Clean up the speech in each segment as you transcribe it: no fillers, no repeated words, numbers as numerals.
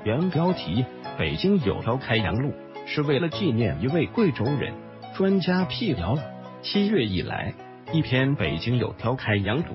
原标题：北京有条开阳路，是为了纪念一位贵州人。专家辟谣了，7月以来，一篇北京有条开阳路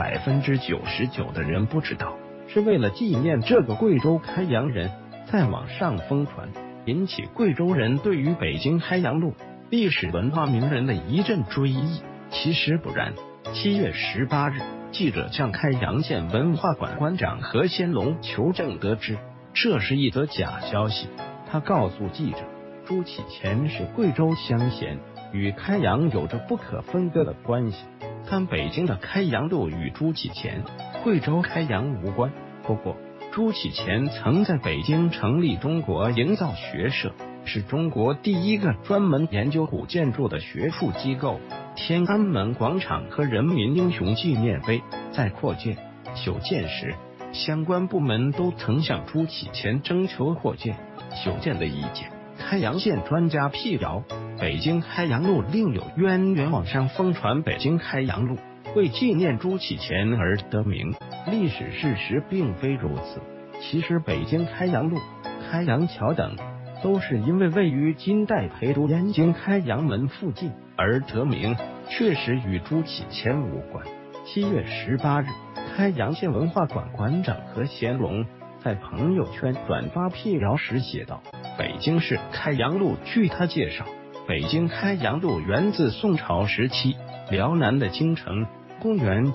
，99%的人不知道，是为了纪念这个贵州开阳人，在网上疯传，引起贵州人对于北京开阳路历史文化名人的一阵追忆。其实不然，7月18日，记者向开阳县文化馆馆长何先龙求证得知，这是一则假消息。他告诉记者，朱启潜是贵州乡贤，与开阳有着不可分割的关系，但北京的开阳路与朱启潜、贵州开阳无关。不过，朱启潜曾在北京成立中国营造学社，是中国第一个专门研究古建筑的学术机构。天安门广场和人民英雄纪念碑在扩建、修建时，相关部门都曾向朱启潜征求扩建、修建的意见。开阳县专家辟谣，北京开阳路另有渊源，网上疯传北京开阳路为纪念朱启潜而得名，历史事实并非如此。其实北京开阳路、开阳桥等都是因为位于金代陪都燕京开阳门附近而得名，确实与朱启潜无关。7月18日，开阳县文化馆馆长何先龙在朋友圈转发辟谣时写道：北京市开阳路。据他介绍，北京开阳路源自宋朝时期辽南的京城。公元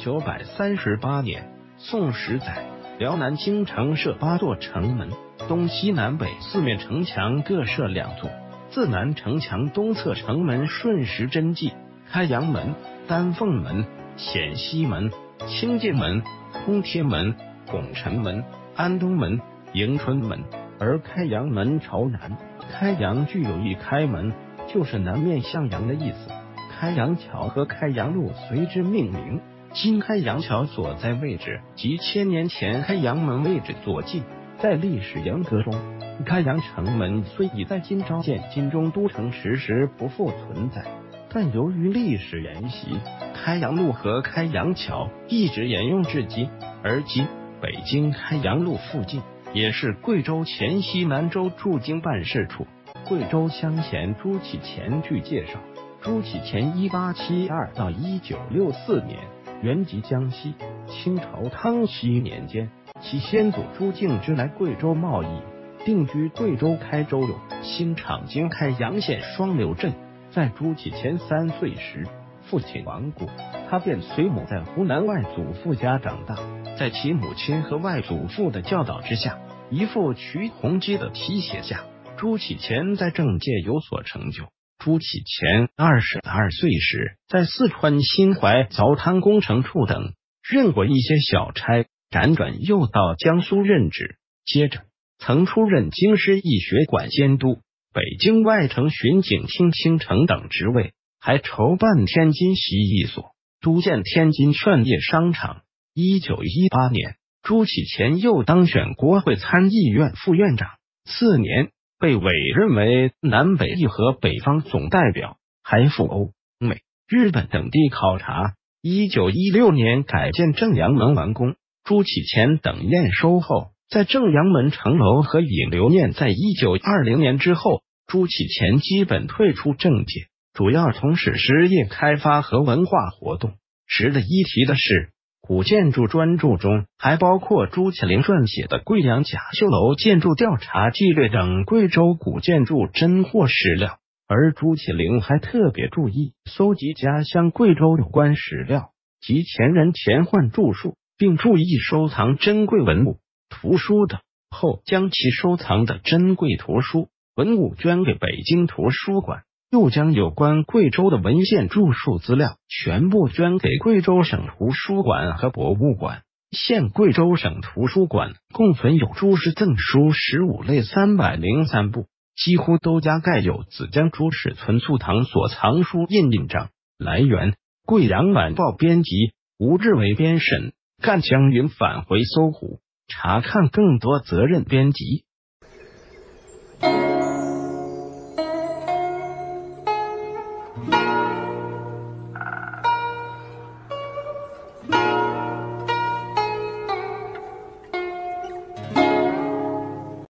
938年，宋时载，辽南京城设8座城门，东西南北4面城墙各设2座。自南城墙东侧城门顺时针记：开阳门、丹凤门、显西门、清界门、通天门、拱辰门、安东门、迎春门。而开阳门朝南，开阳具有一开门，就是南面向阳的意思。开阳桥和开阳路随之命名。今开阳桥所在位置及1000年前开阳门位置所近。在历史沿革中，开阳城门虽已在今朝建金中都城时不复存在，但由于历史沿袭，开阳路和开阳桥一直沿用至今。而今北京开阳路附近也是贵州黔西南州驻京办事处。贵州乡贤朱启潜据介绍，朱启潜1872到1964年，原籍江西。清朝康熙年间，其先祖朱敬之来贵州贸易，定居贵州开州有新场经开阳县双流镇。在朱启潜3岁时，父亲亡故，他便随母在湖南外祖父家长大。在其母亲和外祖父的教导之下，姨父瞿洪基的提携下，朱启潜在政界有所成就。朱启潜22岁时，在四川新怀凿滩工程处等任过一些小差，辗转又到江苏任职，接着曾出任京师医学馆监督、北京外城巡警厅厅丞等职位，还筹办天津洗衣所，督建天津劝业商场。1918年，朱启潜又当选国会参议院副院长，4年被委任为南北议和北方总代表，还赴欧美、日本等地考察。1916年改建正阳门完工，朱启潜等验收后，在正阳门城楼和引留念。在1920年之后，朱启潜基本退出政界，主要从事实业开发和文化活动。值得一提的是，古建筑专著中还包括朱启麟撰写的《贵阳甲秀楼建筑调查纪略》等贵州古建筑珍货史料。而朱启麟还特别注意搜集家乡贵州有关史料及前人前患著述，并注意收藏珍贵文物、图书等，后将其收藏的珍贵图书、文物捐给北京图书馆，又将有关贵州的文献著述资料全部捐给贵州省图书馆和博物馆。现贵州省图书馆共存有朱氏赠书15类303部，几乎都加盖有子江朱氏存储堂所藏书印章。来源：贵阳晚报编辑吴志伟编审。赣江云返回搜狐，查看更多责任编辑。